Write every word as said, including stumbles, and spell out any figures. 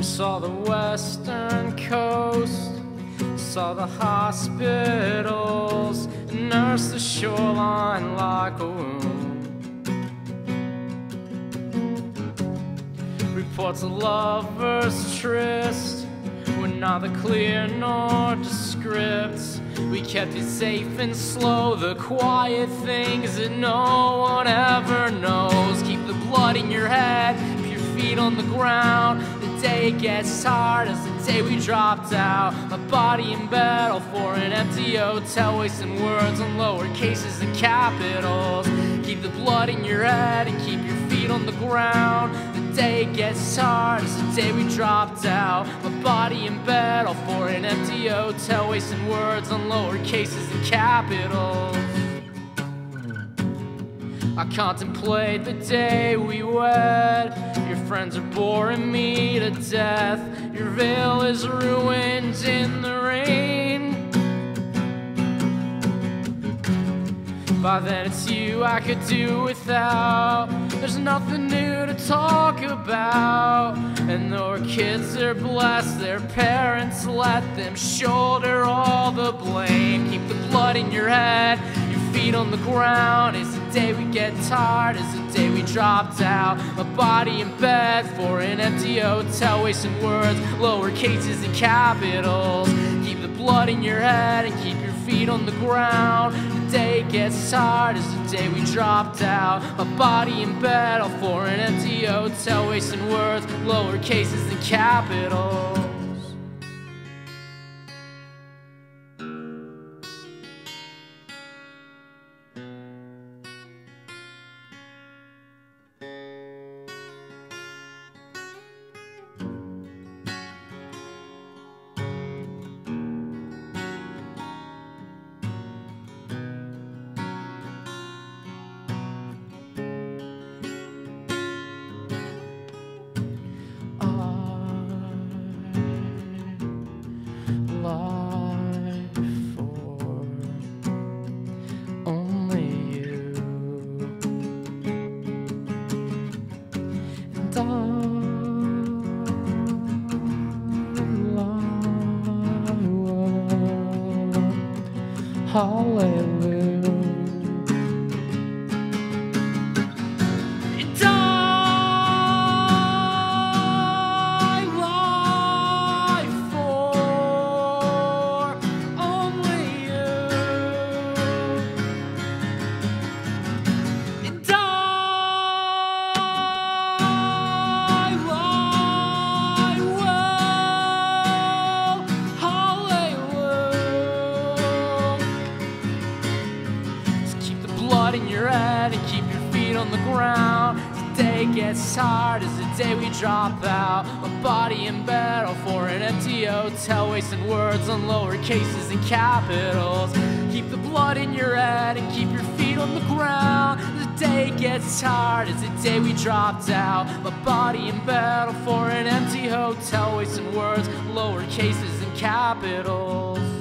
We saw the western coast, saw the hospitals, nursed the shoreline like a wound. Reports of lovers tryst were neither clear nor descript. We kept it safe and slow, the quiet things that no one ever knows. Keep the blood in your head, keep your feet on the ground. The day gets hard as the day we dropped out. My body in battle for an empty hotel, wasting words on lower cases and capitals. Keep the blood in your head and keep your feet on the ground. The day gets hard as the day we dropped out. My body in battle for an empty hotel, wasting words on lower cases and capitals. I contemplate the day we wed. Your friends are boring me to death. Your veil is ruined in the rain. By then it's you I could do without. There's nothing new to talk about. And though our kids are blessed, their parents let them shoulder all the blame. Keep the blood in your head, your feet on the ground. It's the day we get tired, it's the day we dropped out. My body in bed for an empty hotel, wasting words, lower cases and capitals. Keep the blood in your head and keep your feet on the ground. The day gets hard as the day we dropped out. My body in battle for an empty hotel, wasting words, lower cases and capitals. Hallelujah. And I lie for only you. And I lie well. Hallelujah. Blood in your head and keep your feet on the ground. The day gets hard as the day we drop out. My body in battle for an empty hotel, wasting words on lower cases and capitals. Keep the blood in your head and keep your feet on the ground. The day gets hard as the day we dropped out. My body in battle for an empty hotel, wasting words, lower cases and capitals.